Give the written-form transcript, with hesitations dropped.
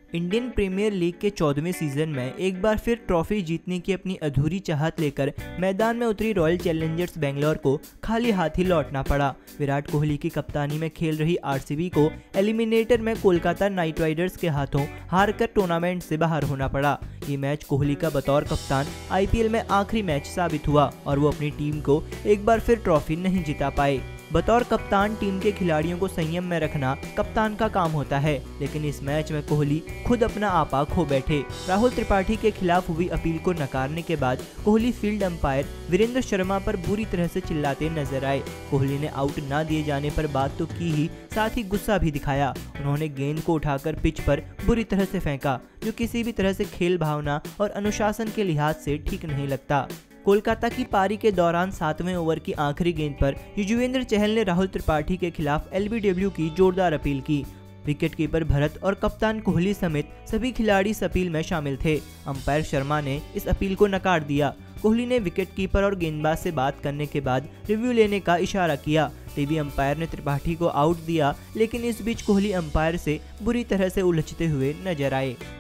Indian premiere league के 14वें season में एक बार फिर ट्रॉफी जीतने की अपनी अधूरी चाहत लेकर मैदान में उतरी रॉयल चैलेंजर्स बेंगलोर को खाली हाथ ही लौटना पड़ा। विराट कोहली की कप्तानी में खेल रही आरसीबी को एलिमिनेटर में कोलकाता नाइट राइडर्स के हाथों हारकर टूर्नामेंट से बाहर होना पड़ा। ये मैच कोहली का बतौर कप्तान आईपीएल में आखिरी मैच साबित हुआ और वो अपनी टीम को एक बार फिर ट्रॉफी नहीं जिता पाए। बतौर कप्तान टीम के खिलाड़ियों को संयम में रखना कप्तान का काम होता है, लेकिन इस मैच में कोहली खुद अपना आपा खो बैठे। राहुल त्रिपाठी के खिलाफ हुई अपील को नकारने के बाद कोहली फील्ड अंपायर वीरेंद्र शर्मा पर बुरी तरह से चिल्लाते नजर आए। कोहली ने आउट न दिए जाने पर बात तो की ही, साथ ही गुस्सा भी दिखाया। उन्होंने गेंद को उठाकर पिच पर बुरी तरह से फेंका, जो किसी भी तरह से खेल भावना और अनुशासन के लिहाज से ठीक नहीं लगता। कोलकाता की पारी के दौरान 7वें ओवर की आखिरी गेंद पर युजवेंद्र चहल ने राहुल त्रिपाठी के खिलाफ एलबीडब्ल्यू की जोरदार अपील की। विकेटकीपर भरत और कप्तान कोहली समेत सभी खिलाड़ी इस अपील में शामिल थे। अंपायर शर्मा ने इस अपील को नकार दिया। कोहली ने विकेटकीपर और गेंदबाज से बात करने के बाद रिव्यू लेने का इशारा किया। टीवी अंपायर ने त्रिपाठी को आउट दिया, लेकिन इस बीच कोहली अंपायर से बुरी तरह से उलझते हुए नजर आए।